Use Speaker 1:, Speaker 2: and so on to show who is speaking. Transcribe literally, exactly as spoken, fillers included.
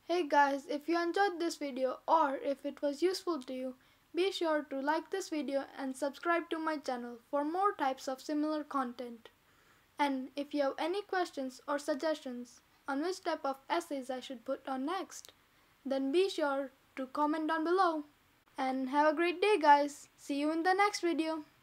Speaker 1: Hey guys, if you enjoyed this video or if it was useful to you, be sure to like this video and subscribe to my channel for more types of similar content. And if you have any questions or suggestions on which type of essays I should put on next, then be sure to comment down below. And have a great day guys. See you in the next video.